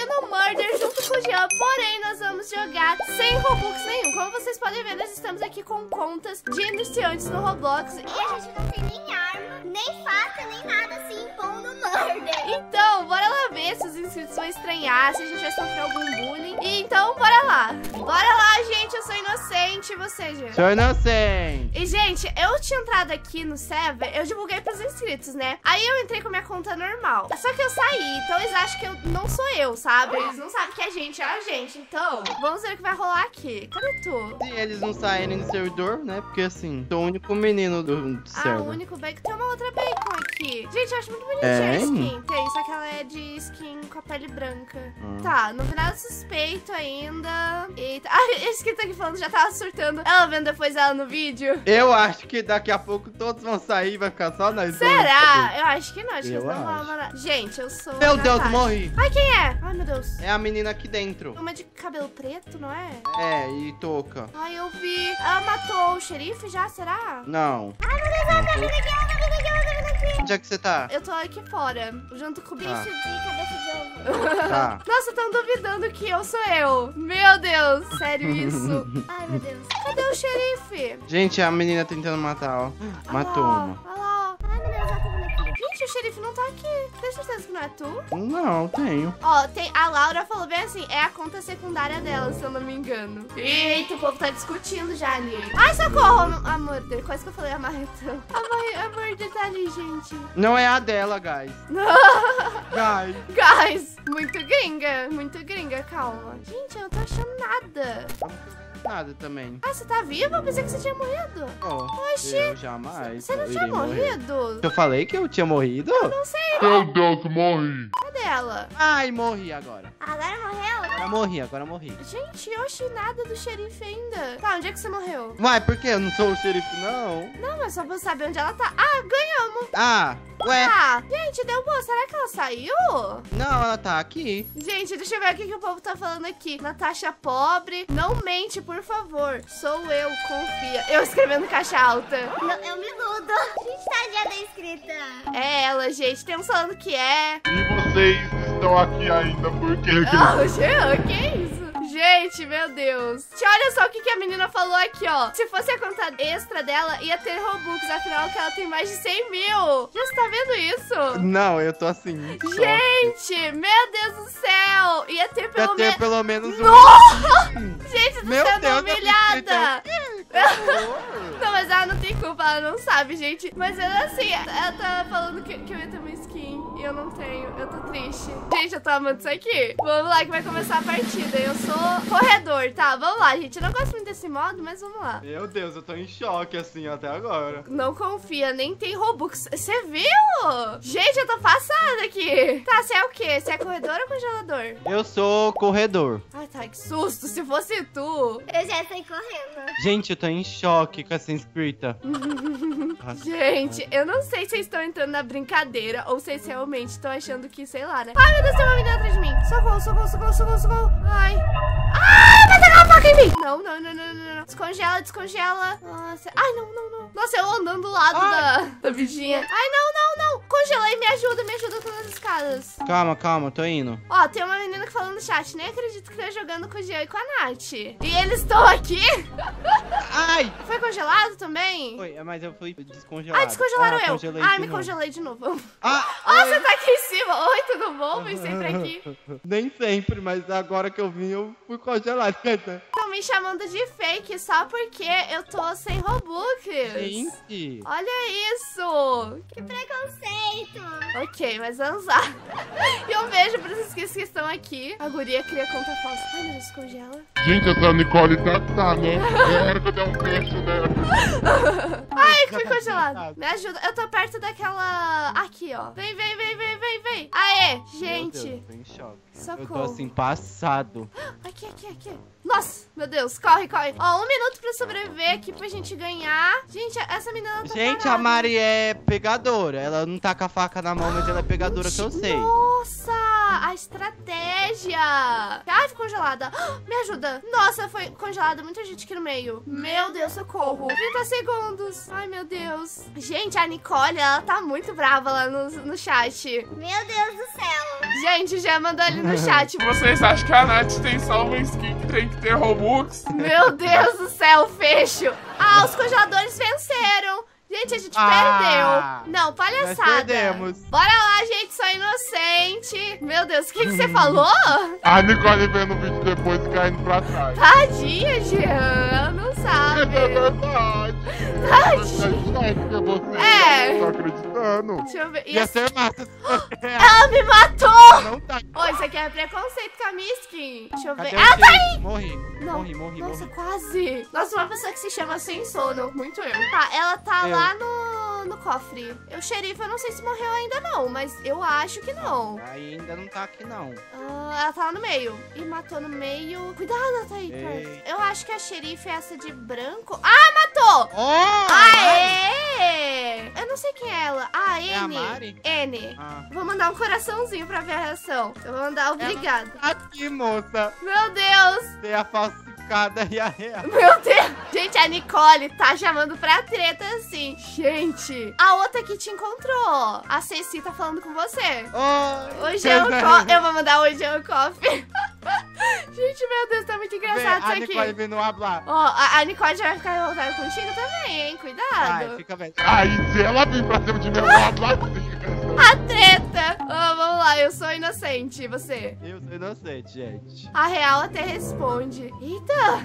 aqui no Murder junto com o Jean, porém nós vamos jogar sem Robux nenhum. Como vocês podem ver, nós estamos aqui com contas de iniciantes no Roblox. E a gente não tem nem arma, nem faca, nem nada assim, bom no Murder. Então, bora lá ver se os inscritos vão estranhar, se a gente vai sofrer algum bullying. E então, bora lá. Bora lá, gente, eu sou inocente, e você, Jean? Sou inocente. E, gente, eu tinha entrado aqui no server, eu divulguei pros inscritos, né? Aí eu entrei com minha conta normal. Só que eu saí, então eles acham que eu não sou eu, sabe? Eles não sabem que a gente é a gente. Então, vamos ver o que vai rolar aqui. Cadê tu? Se eles não saírem do servidor, né? Porque assim, sou o único menino do server. Ah, o único bacon. Tem uma outra bacon aqui. Gente, eu acho muito bonitinha a skin. Tem, só que ela é de skin com a pele branca. Tá, não vi nada suspeito ainda. Eita. Ah, esse que tá aqui falando já tava surtando. Ela vendo depois ela no vídeo. Eu acho que daqui a pouco todos vão sair e vai ficar só nós. Será? Eu acho que não. Acho que Eu eles não vão acho. mandar. Gente, eu sou. Meu Deus, Natasha. morri. Ai, quem é? Ai, meu Deus. É a menina aqui dentro. Uma de cabelo preto, não é? É, e touca. Ai, eu vi. Ela matou o xerife já, será? Não. Ai, meu Deus, ela tá vindo aqui, ela tá vindo aqui, ela tá vindo aqui. Onde é que você tá? Eu tô aqui fora, junto com o bicho Ah. de Cabeça de ovo. Tá. Nossa, tão duvidando que eu sou eu. Meu Deus, sério isso? Ai, meu Deus. Cadê o xerife? Gente, a menina tentando matar, ó. Matou Olha lá, uma. Olha lá, ó. Ai, meu Deus, ela tá vindo aqui. Gente, o xerife não tá aqui. Tem certeza que não é tu? Não, tenho. Ó, tem, a Laura falou bem assim, é a conta secundária dela, se eu não me engano. Eita, o povo tá discutindo já ali. Ai, socorro, a Murder. Quase que eu falei a Marretão. A Murder tá ali, gente. Não é a dela, guys. Guys. Guys, muito gringa, calma. Gente, eu não tô achando nada. Nada também. Ah, você tá viva? Eu pensei que você tinha morrido. Ó, Oxi. eu jamais. Você não tinha irei morrer. morrido? Eu falei que eu tinha morrido? Não sei, Meu Deus, morri. cadê ela? Ai, morri agora. Agora morreu? Agora morri. Gente, eu achei nada do xerife ainda. Tá, onde é que você morreu? Uai, por quê? Eu não sou o xerife, não. Não, mas só pra saber onde ela tá. Ah, ganhamos. Ah, ué. Ah, gente, deu boa. Será que ela saiu? Não, ela tá aqui. Gente, deixa eu ver o que o povo tá falando aqui. Natasha pobre. Não mente, por favor. Sou eu, confia. Eu escrevendo caixa alta. Não, eu me mudo. Gente, tadinha da inscrita. É ela, gente. Tem uns falando que é. E vocês estão aqui ainda porque... Ah, Jean, que isso? Gente, meu Deus. Olha só o que a menina falou aqui, ó. Se fosse a conta extra dela, ia ter Robux. Afinal, que ela tem mais de 100 mil. Já você tá vendo isso? Não, eu tô assim. Gente, meu Deus do céu. Ia ter pelo menos... pelo menos um. Nossa! Gente, tô Meu sendo Deus, humilhada. Horror. Não, mas ela não tem culpa, ela não sabe, gente. Mas ela assim, ela tá falando que eu ia ter uma skin e eu não tenho. Eu tô triste. Gente, eu tô amando isso aqui. Vamos lá que vai começar a partida. Eu sou corredor, tá? Vamos lá, gente. Eu não gosto muito desse modo, mas vamos lá. Meu Deus, eu tô em choque assim até agora. Não confia, nem tem Robux. Você viu? Gente, eu tô passada aqui. Tá, você é o quê? Você é corredor ou congelador? Eu sou corredor. Ai, tá, que susto. Se fosse tu. Eu já saí correndo. Gente, eu tô em choque com essa inscrita. Gente, eu não sei se vocês estão entrando na brincadeira ou se vocês realmente estão achando que, sei lá, né? Ai, meu Deus, tem uma menina atrás de mim. Socorro, socorro, socorro, socorro, socorro. Ai. Ai, vai tacar uma faca em mim. Não, não, não, não, não, não. Descongela, descongela. Nossa. Ai, não, não, não. Nossa, eu andando do lado da bichinha. Ai, não, não, não. Congelei, me ajuda pelas escadas. Calma, calma, tô indo. Ó, tem uma menina que falou no chat. Nem acredito que tá jogando com o Jean e com a Nath. E eles estão aqui? Ai! Foi congelado também? Foi, mas eu fui descongelado. Ai, descongelaram eu. Congelei Ai, de me novo. congelei de novo. Ah, Ó, você tá aqui em cima. Oi, tudo bom? Vem sempre aqui. Nem sempre, mas agora que eu vim, eu fui congelado. Estão me chamando de fake só porque eu tô sem Robux. Gente! Olha isso. Que preconceito. Ok, mas vamos lá. E um beijo pros inscritos que estão aqui. A guria cria conta falsa. Ai, meu Deus, congela. Gente, essa Nicole tá, né? É hora que eu der um beijo nela. Ai, Já fui tá congelado. sentado. Me ajuda. Eu tô perto daquela... Aqui, ó. Vem, vem, vem, vem, vem, vem. Aê, Meu gente. Deus, tô em choque. Eu tô Socorro. assim, passado. Aqui, aqui, aqui. Nossa, meu Deus, corre, corre. Ó, 1 minuto pra sobreviver aqui pra gente ganhar. Gente, essa menina não tá Gente, a parada. Mari é pegadora. Ela não tá com a faca na mão, mas ela é pegadora que eu sei. Nossa, a estratégia. Ai, ficou congelada. Me ajuda. Nossa, foi congelada. Muita gente aqui no meio. Meu Deus, socorro. 30 segundos. Ai, meu Deus. Gente, a Nicole, ela tá muito brava lá no chat. Meu Deus do céu. Gente, já mandou ali no chat. Vocês acham que a Nath tem só uma skin que tem que ter Robux? Meu Deus do céu, fecho. Ah, os congeladores venceram. Gente, a gente perdeu. Não, palhaçada. Nós perdemos. Bora lá, gente, sou inocente. Meu Deus, o que você falou? A Nicole vendo o vídeo depois caindo pra trás. Tadinha, Jean, não É sabe. verdade. Tadinha. Porque você É. não tá acreditando. Deixa eu ver. Ia ser massa. Ela me matou. Não tá. Ô, isso aqui é preconceito com a minha skin. Deixa eu ver. Cadê Ela o tá Chase? aí. Morri. Não. Morri. Nossa, quase. Nossa, uma pessoa que se chama Sem Sono. Muito eu. Tá, ela tá Eu. lá no cofre. O xerife, eu não sei se morreu ainda não, mas eu acho que não. Aí ainda não tá aqui, não. Ah, ela tá lá no meio. E matou no meio. Cuidado, ela tá aí. Ei. Perto. Eu acho que a xerife é essa de branco. Ah, matou! Oh! Aê! Eu não sei quem é ela. Ah, N. É a Mari? N. Ah. Vou mandar um coraçãozinho pra ver a reação. Eu vou mandar obrigado. Aqui, moça. Meu Deus! Tem a falsificada e a real. Meu Deus! Gente, a Nicole tá chamando pra treta assim. Gente, a outra que te encontrou. A Ceci tá falando com você. Oh, O Jean Eu vou mandar o Jean Coffee. Gente, meu Deus, tá muito engraçado a isso aqui. Nicole vindo hablar. Ó, a Nicole já vai ficar revoltada contigo também, hein? Cuidado. Ai, fica bem. Aí se ela vir pra cima de mim, eu vou hablar assim. A treta! Ó, vamos lá, eu sou inocente. E você? Eu sou inocente, gente. A real até responde. Eita!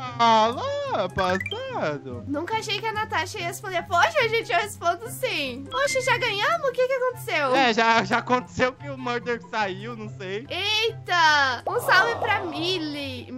Fala, passado. Nunca achei que a Natasha ia responder. Poxa, gente, eu respondo sim. Poxa, já ganhamos? O que aconteceu? É, já aconteceu que o Murder saiu, não sei. Eita! Um salve pra Millie.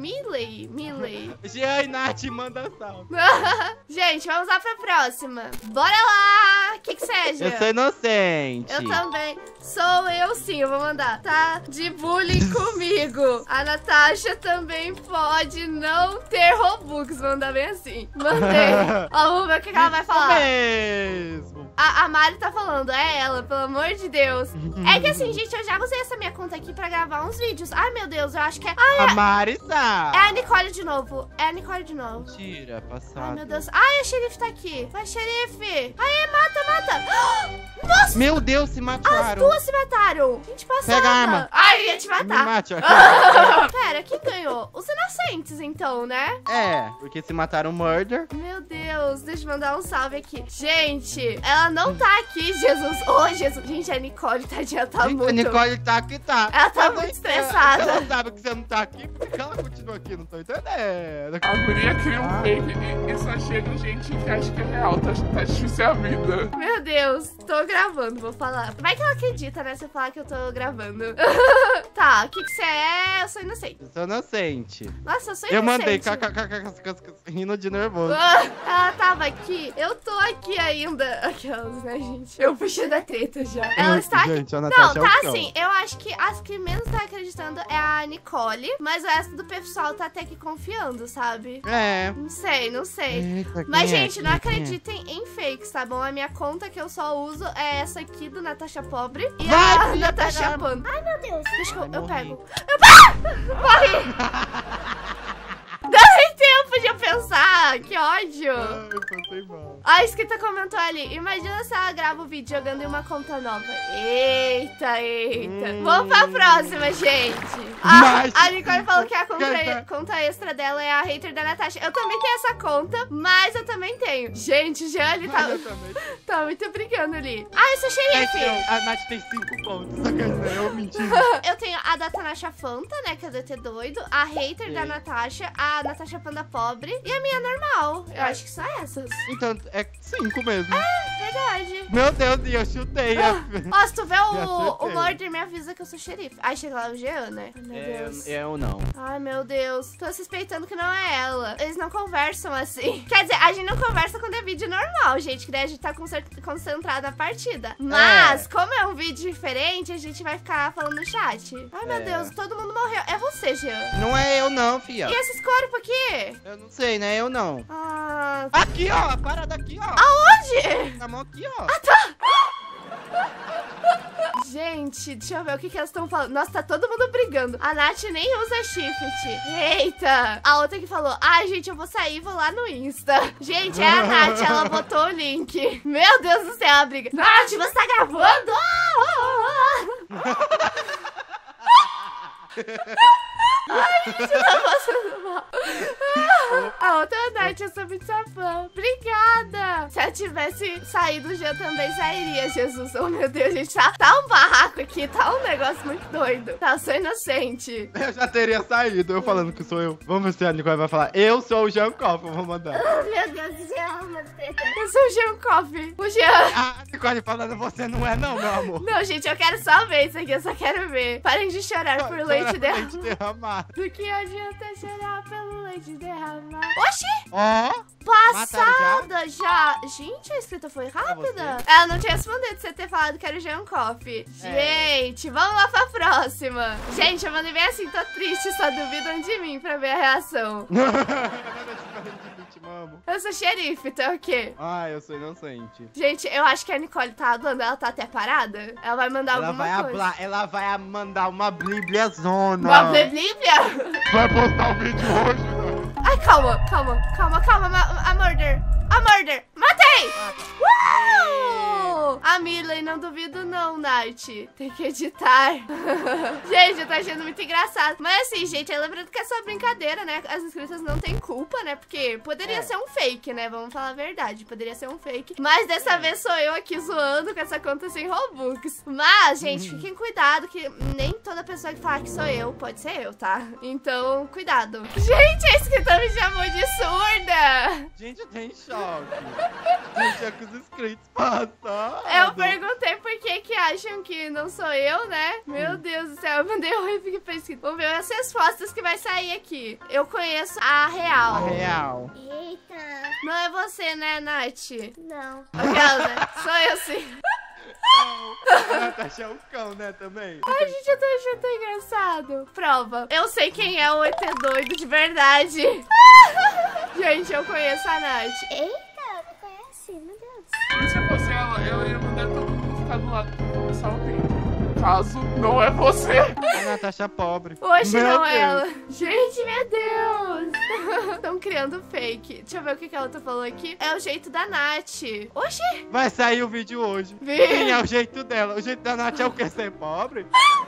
Jean e Nath manda salve. Gente, vamos lá pra próxima. Bora lá! O que seja? Eu sou inocente. Eu também. Sou eu sim, eu vou mandar. Tá de bullying comigo. A Natasha também pode não ter Robux. Mandar bem assim. Mandei. Ó, vamos ver o que ela vai falar. Mesmo. A Mari tá falando, é ela, pelo amor de Deus. É que assim, gente, eu já usei essa minha conta aqui pra gravar uns vídeos. Ai, meu Deus, eu acho que é... A Marisa. É a Nicole de novo. É a Nicole de novo. Mentira, passado. Ai, meu Deus. Ai, a xerife tá aqui. Vai, xerife. Ai, mata. Nossa, Meu Deus, se as mataram. duas se mataram. Gente, passada. Pega a arma. Ai, ia te Me matar. mate, ó. Pera, quem ganhou? Os inocentes, então, né? É, porque se mataram o Murder. Meu Deus, deixa eu mandar um salve aqui. Gente, ela não tá aqui, Jesus. Ô, Jesus. Gente, a Nicole, tadinha, tá Gente, muito... a Nicole tá aqui, tá. Ela tá Mas muito aí, estressada. Ela sabe que você não tá aqui, por que ela continua aqui? Não tô entendendo. A guria cria um fake e só chega gente que acha que é real. Tá difícil a vida. Meu Deus, tô gravando, vou falar. Vai que ela acredita, né, se eu falar que eu tô gravando. Tá, o que você é? Eu sou inocente. Eu sou inocente. Nossa, eu sou Eu inocente. mandei rindo de nervoso. Ela tava aqui, eu tô aqui ainda. Aquelas, né, gente? Eu puxei a treta já. Ela está aqui. Gente, a Não, Natasha é o tá cão. assim, eu acho que as que menos tá acreditando é a Nicole, mas o resto do pessoal tá até que confiando, sabe? É. Não sei. Eita, Mas, quem é? gente, não Quem é? acreditem em fakes, tá bom? A minha conta que eu só uso é essa aqui do Natasha Pobre e Vai, a filha, Natasha pega a Panda. Ai, meu Deus. Deixa que eu morri. pego. Morri! Deu nem tempo de eu pensar, que ódio. Ai, passei mal. A Escrita comentou ali, imagina se ela grava o vídeo jogando em uma conta nova. Eita. Vamos pra próxima, gente. Mas- A Nicole falou que a conta extra dela é a hater da Natasha. Eu também tenho essa conta, mas eu também tenho. Gente, já ele Mas eu também. tá muito brigando ali. Ah, eu sou xerife. A Nath tem 5 pontos. Eu menti. Eu tenho a da Tanasha Fanta, né, que é do ET doido. A hater da Natasha, a Natasha Panda Pobre e a minha normal. Eu acho que são essas. Então, é 5 mesmo. Verdade. Meu Deus, e eu chutei. Ó, se tu vê o acertei. Murder, me avisa que eu sou xerife. Ai, chega lá o Jean, né? Ai, meu Deus. Eu não. Ai, meu Deus. Tô suspeitando que não é ela. Eles não conversam assim. Quer dizer, a gente não conversa quando é vídeo normal, gente. Que daí a gente tá concentrado na partida. Mas, como é um vídeo diferente, a gente vai ficar falando no chat. Ai, meu É. Deus, todo mundo morreu. É você, Jean. Não é eu não, fia. E esses corpos aqui? Eu não sei, né? Eu não. Ah, Aqui, ó. A parada aqui, ó. onde? Na mão aqui, ó. Gente, deixa eu ver o que elas estão falando. Nossa, tá todo mundo brigando. A Nath nem usa shift. Eita. A outra que falou, ai, gente, eu vou sair e vou lá no Insta. Gente, é a Nath, ela botou o link. Meu Deus do céu, a briga. Nath, você tá gravando? Ai, gente, tá passando mal. A outra Nath, eu sou muito sua fã. Obrigada. Se eu tivesse saído, o Jean também sairia, Jesus. Oh, meu Deus, gente. Tá um barraco aqui. Tá um negócio muito doido. Tá, eu sou inocente. Eu já teria saído, eu falando que sou eu. Vamos ver se a Nicole vai falar. Eu sou o Jean Coff, eu vou mandar. Meu Deus, Jean, uma treta. Eu sou o Jean Coffee. O Jean. Ah, Nicole falando, você não é não, meu amor. Não, gente, eu quero só ver isso aqui. Eu só quero ver. Parem de chorar por leite derramado. Do que adianta chorar pelo leite derramado? Oxi! Ó. Passada já. Gente, a escrita foi rápida. Ela não tinha respondido você ter falado que era o Jean Coffee. Gente, vamos lá pra próxima. Gente, eu mandei bem assim, tô triste, só duvidam de mim pra ver a reação. Eu sou xerife, então o quê? Ah, eu sou inocente. Gente, eu acho que a Nicole tá hablando, ela tá até parada. Ela vai mandar alguma coisa. Ela vai mandar uma bíblia zona. Uma bíblia? Vai postar o vídeo hoje, né? Ai, calma. A murder. Matei! A Miley, não duvido não, Nath. Tem que editar. Gente, eu tô achando muito engraçado. Mas assim, gente, lembrando que é só brincadeira, né? As inscritas não têm culpa, né? Porque poderia ser um fake, né? Vamos falar a verdade. Poderia ser um fake. Mas dessa vez sou eu aqui zoando com essa conta sem Robux. Mas, gente, fiquem cuidado que nem toda pessoa que falar que sou eu pode ser eu, tá? Então, cuidado. Gente, a inscrita me chamou de surda. Gente, eu tô em choque. Gente, é que os inscritos passam. Eu perguntei por que acham que não sou eu, né? Meu Deus do céu, eu mandei um e fiquei pensando. Vamos ver as respostas que vai sair aqui. Eu conheço a real. A real. Eita. Não é você, né, Nath? Não. Aquela, né? Sou eu sim. Não, tá achando um cão, né, também? Ai, gente, eu tô achando tão engraçado. Prova. Eu sei quem é o ET doido de verdade. Gente, eu conheço a Nath. Eita, me conhece, meu Deus. Se eu fosse ela, eu ia mandar todo mundo ficar do lado pra começar o vídeo. Caso não é você. A Natasha pobre. Hoje Meu não Deus. ela. Gente, meu Deus. Estão criando fake. Deixa eu ver o que a outra falou aqui. É o jeito da Nath. Oxi. Vai sair o vídeo hoje. Vi. Sim, é o jeito dela. O jeito da Nath é o que? Ser pobre?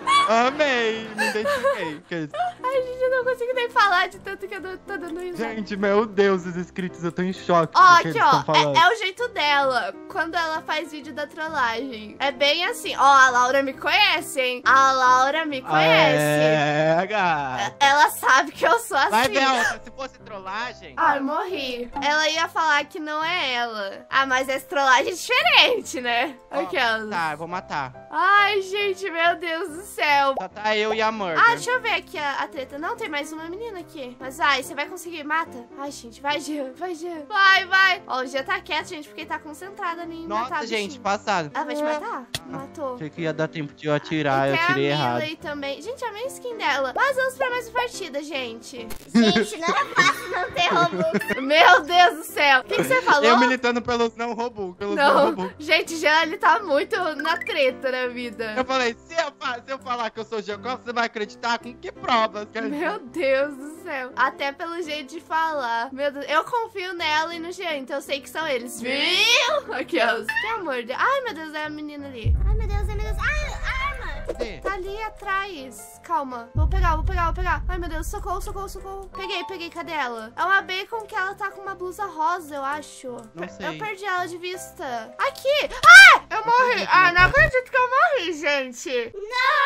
Amei. Me identifiquei. Ai, gente, eu não consigo nem falar de tanto que eu tô dando risada. Gente, meu Deus, os inscritos, eu tô em choque. Ó, com o que aqui, eles ó. tão falando. É o jeito dela. Quando ela faz vídeo da trollagem. É bem assim. Ó, a Laura me conhece, hein? A Laura me conhece. É, gata. Ela sabe que eu sou assim. Vai ver a outra. Se fosse trollagem... Ai, morri. Ela ia falar que não é ela. Ah, mas essa trollagem é diferente, né? Ó, Aquelas. Tá, eu vou matar. Ai, gente, meu Deus do céu. Só tá eu e a Murder. Ah, deixa eu ver aqui a treta. Não, tem mais uma menina aqui. Mas vai, você vai conseguir. Mata. Ai, gente, vai, Jean. Vai, Jean. Vai. Ó, o Jean tá quieto, gente, porque ele tá concentrado em matar Nossa, a gente, bichinha. passado. Ela vai te matar? Matou. Achei que ia dar tempo de eu atirar, eu Tem tirei a errado. Miley também. Gente, a minha skin dela. Mas vamos pra mais uma partida, gente. Gente, não é fácil não ter Robux. Meu Deus do céu. O que você falou? Eu militando pelos não Robux, Não, gente, Jean, ele tá muito na treta na vida. Eu falei, se eu falar que eu sou Giacomo, você vai acreditar com que provas? Meu Deus do céu. Até pelo jeito de falar. Meu Deus, eu confio nela e no Jean, então eu sei que são eles. Viu? Aqui, ó. Que amor de... Ai, meu Deus, é a menina ali. Ai, meu Deus, ai, meu Deus. Ai, arma. Cadê? Tá ali atrás. Calma. Vou pegar. Ai, meu Deus, socorro. Peguei. Cadê ela? É uma bacon que ela tá com uma blusa rosa, eu acho. Não sei. Eu perdi ela de vista. Aqui. Ah! Eu morri. Ah, não acredito que eu morri, gente.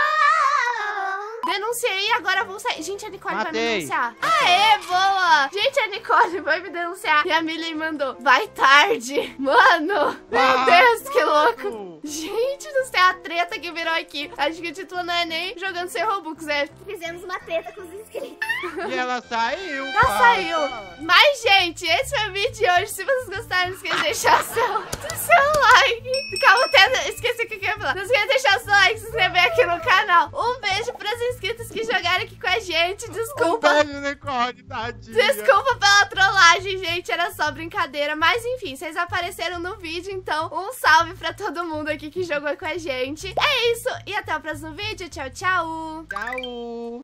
Não. Denunciei e agora vou sair. Gente, a Nicole vai me Matei. denunciar. Aê, boa! Gente, a Nicole vai me denunciar. E a Miley mandou. Vai tarde. Mano, meu Deus, que louco. Gente do céu, a treta que virou aqui. Acho que o título não é nem jogando sem Robux, né? Fizemos uma treta com os inscritos. E ela saiu. Já saiu. Mas, gente, esse foi o vídeo de hoje. Se vocês gostaram, não esqueça de deixar seu like. Calma, até esqueci o que eu ia falar. Não esqueça de deixar seu like e se inscrever aqui no canal. Um beijo para os inscritos que jogaram aqui com a gente. Desculpa. Um beijo, Nicole, tadinha. Desculpa pela trollagem, gente. Era só brincadeira. Mas, enfim, vocês apareceram no vídeo. Então, um salve pra todo mundo aqui que jogou com a gente. É isso. E até o próximo vídeo. Tchau, tchau. Tchau.